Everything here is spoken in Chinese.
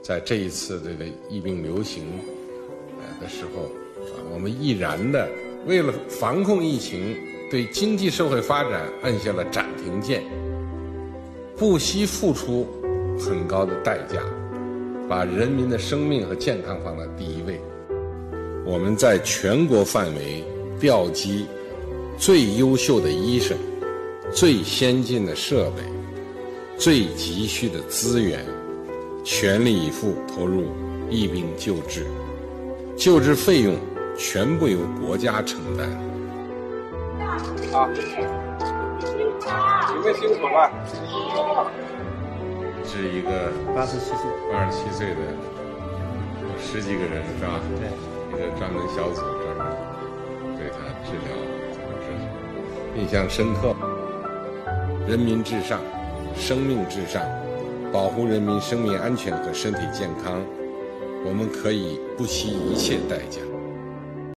在这一次这个疫病流行的时候，我们毅然的为了防控疫情，对经济社会发展按下了暂停键，不惜付出很高的代价，把人民的生命和健康放在第一位。我们在全国范围调集最优秀的医生、最先进的设备、最急需的资源，全力以赴投入疫病救治，救治费用全部由国家承担。 好，你们辛苦了。 是一个87岁的，有10几个人是吧？ 对， 一个专门小组专门对他治疗，印象深刻。人民至上，生命至上，保护人民生命安全和身体健康，我们可以不惜一切代价。